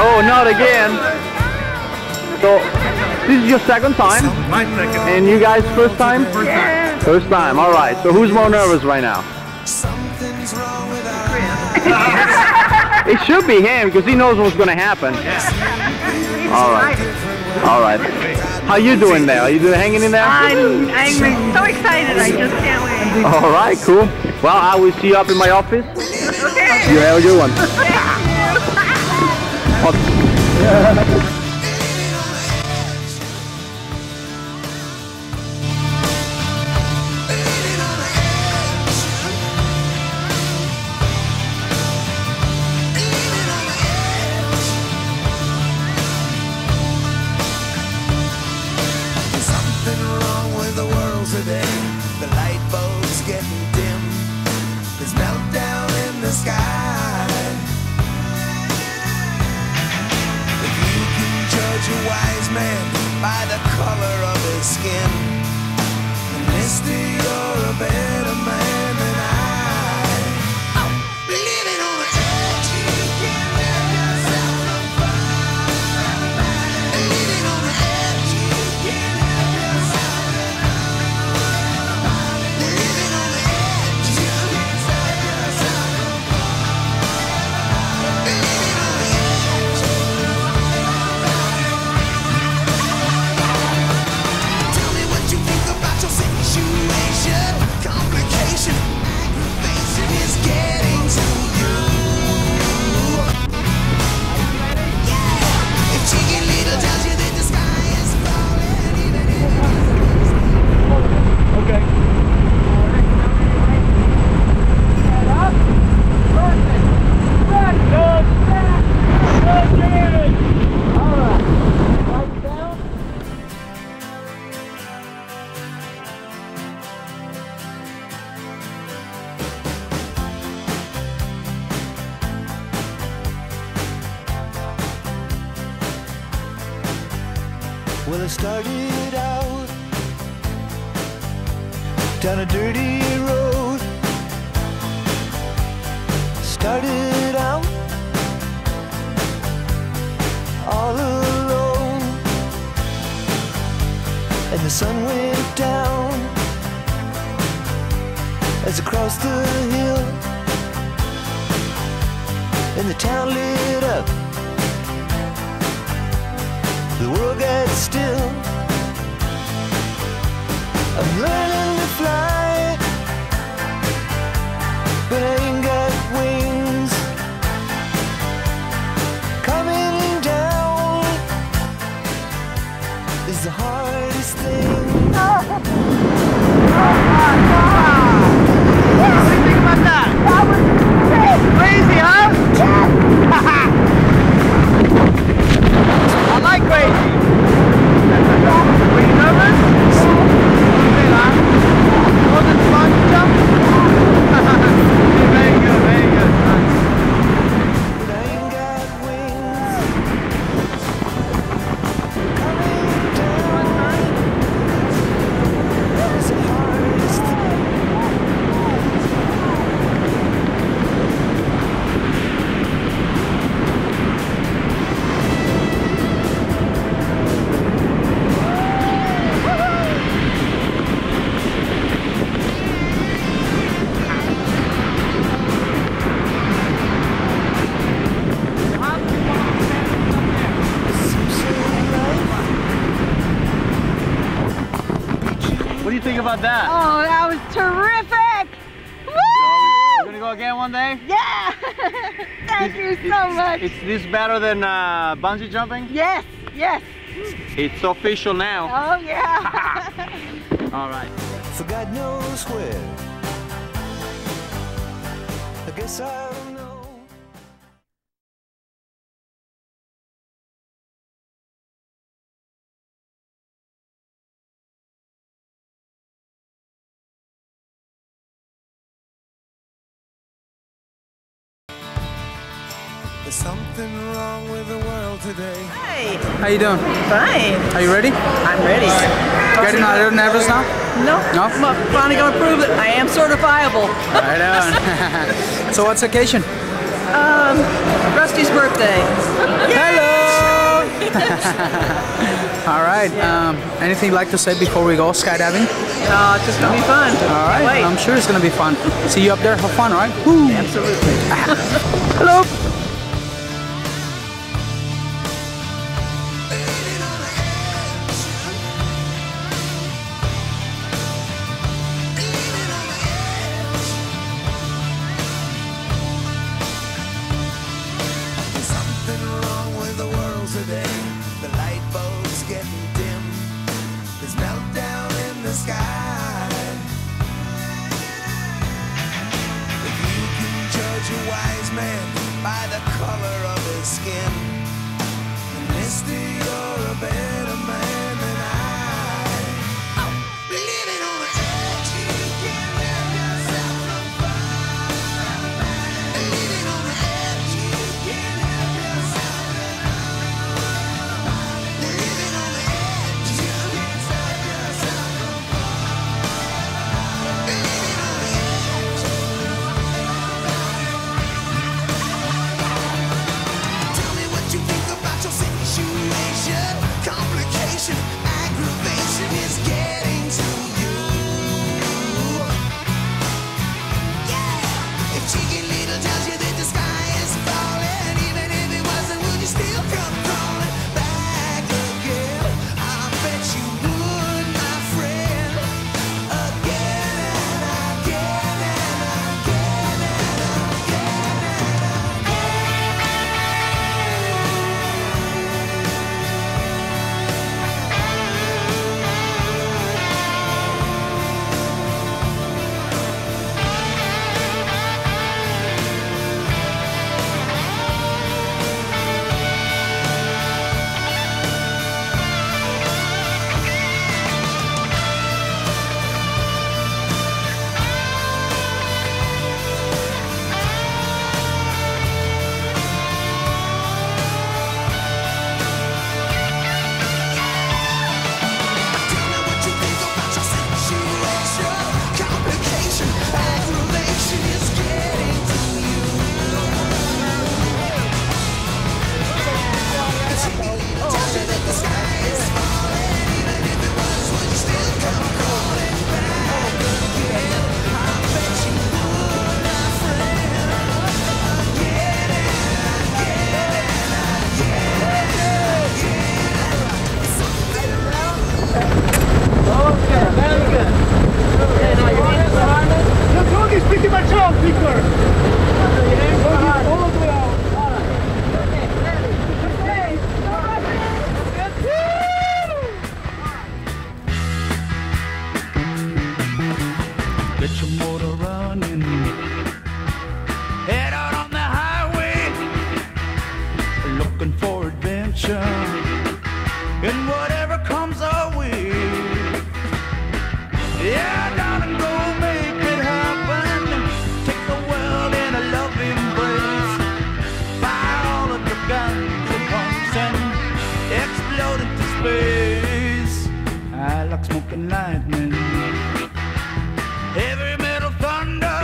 Oh, not again. So, this is your second time? My second. And you guys first time? First time. First time, alright. So who's more nervous right now? Something's wrong with our It should be him because he knows what's gonna happen. Alright. Alright. How you doing there? Are you hanging in there? I'm so excited. I just can't wait. Alright, cool. Well, I will see you up in my office. Okay. You have a good one. Something wrong with the world today. The light bulb's getting dim. There's meltdown in the sky. If you can judge a wise man by the color of his skin, then mister, you're a better man than I. Living on the edge, you can't let yourself on fire. Living on the edge, you can't let yourself on fire. Living on the edge, you can't set yourself on fire. Living on the edge. Tell me what you think about your situation. Complication, aggravation is getting to you. Yeah. If Chicken Little tells you that the sky is falling, even well, I started out down a dirty road. Started out all alone, and the sun went down as I crossed the hill, and the town lit up. The world got still. I'm learning to fly, but I ain't got wings. Coming down is the hardest thing. What do you think about that? That was crazy, huh? I like crazy. Were you nervous? Was it fun to jump? Very good, very good. Nice. But I ain't got wings. Coming down is the hardest thing. What do you think about that? Oh, that was terrific! We're Woo! gonna go again one day? Yeah! Thank you so much. Is this better than bungee jumping? Yes, yes. It's official now. Oh, yeah. All right. For God knows where. I guess I don't know. There's something wrong with the world today. Hi. How you doing? Fine. Are you ready? I'm ready. Getting a little nervous now? No. No? I'm finally going to prove that I am certifiable. Right on. So what's the occasion? Rusty's birthday. Hello! All right. Anything you'd like to say before we go skydiving? It's just gonna be fun. All right. Wait. I'm sure it's gonna be fun. See you up there. Have fun, all right? Woo. Absolutely. Hello. Something wrong with the world today. The light bulb's getting dim. There's meltdown in the sky. If you can judge a wise man by the color of his skin, then mister, you're a better man than I. Living on the edge, you can't help yourself from falling. Living on the edge, you can't help yourself. Living on the edge, you can't stop yourself from falling. Living on the edge. Tell me what you think about your situation. Complication, aggravation is getting to you. Yeah. If cheeky little tells you that the sky is falling, even if it wasn't, would you still come crawling back again? I bet you would, my friend. Again and again and again and again and Tell me what you think about your situation. Complication, aggravation is getting to you. If cheeky little tells you that the sky is falling, even if it was, would you still come crawling back again? I bet you would, my friend. Again and again and again. Something Okay, very good. Okay, now your hands are harness. The dog is pretty much off, Victor. Your hands are harness. All the way out. All right. Okay, ready. Okay, Get your motor running. Head out on the highway, looking for adventure. And whatever comes our way. Yeah, darling, go make it happen. Take the world in a love embrace. Fire all of your guns at once and explode into space. I like smoking lightning. Heavy metal thunder,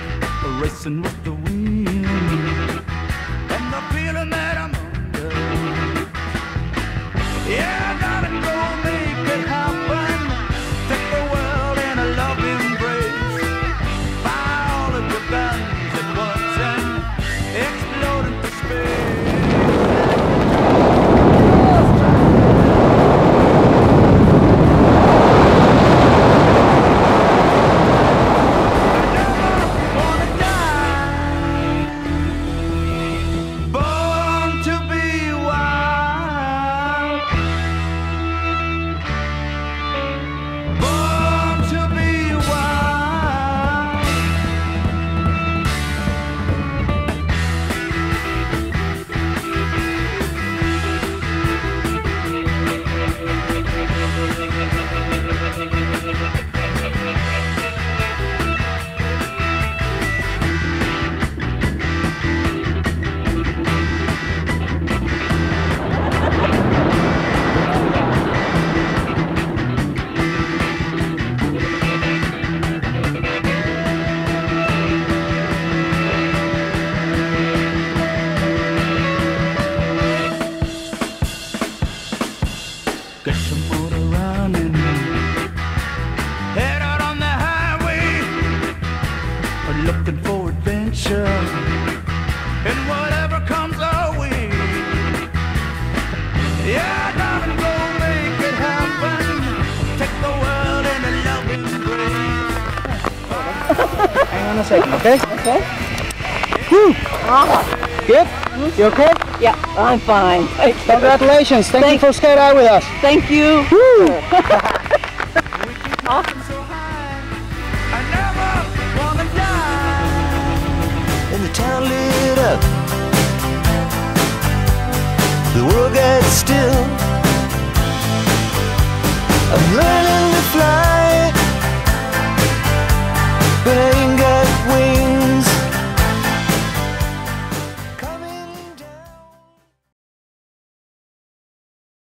racing with the wind, and the feeling that I'm under. will. And whatever comes our way, yeah, darling, go make it happen. Take the world in a loving embrace. Hang on a second, okay? Okay. Woo. Good? You okay? Yeah, I'm fine. Thank you. Congratulations. Thank you for skating out with us. Thank you. I never wanna die. And the town lit up. The world got still. I'm learning.